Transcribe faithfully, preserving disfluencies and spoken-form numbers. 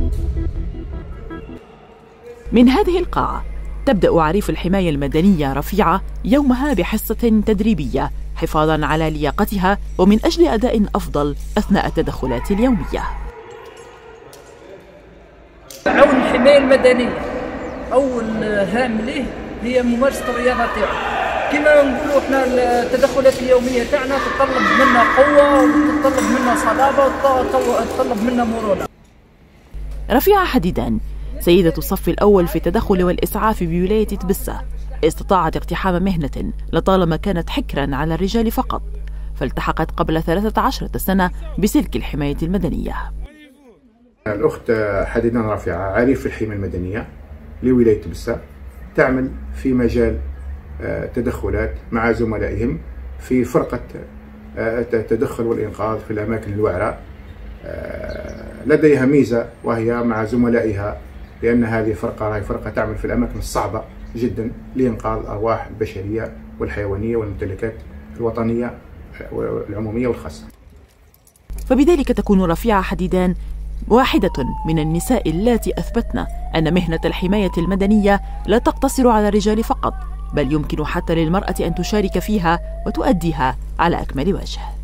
من هذه القاعة تبدأ عريف الحماية المدنية رفيعة يومها بحصة تدريبية حفاظاً على لياقتها ومن أجل أداء أفضل أثناء التدخلات اليومية. عون الحماية المدنية أول هام له هي ممارسة الرياضة تاعو. كما نقولوا احنا التدخلات اليومية تاعنا تتطلب منا قوة وتتطلب منا صلابة وتتطلب منا مرونة. رفيعة حديدان سيدة الصف الأول في التدخل والإسعاف بولاية تبسة استطاعت اقتحام مهنة لطالما كانت حكراً على الرجال فقط، فالتحقت قبل ثلاثة عشر سنة بسلك الحماية المدنية. الأخت حديدان رفيعة عريف الحماية المدنية لولاية تبسة، تعمل في مجال تدخلات مع زملائهم في فرقة التدخل والإنقاذ في الأماكن الوعرة. لديها ميزة وهي مع زملائها، لأن هذه فرقة هي فرقة تعمل في الأماكن الصعبة جدا لإنقاذ الأرواح البشرية والحيوانية والممتلكات الوطنية والعمومية والخاصة. فبذلك تكون رفيعة حديدان واحدة من النساء اللاتي أثبتن أن مهنة الحماية المدنية لا تقتصر على الرجال فقط، بل يمكن حتى للمرأة أن تشارك فيها وتؤديها على أكمل وجه.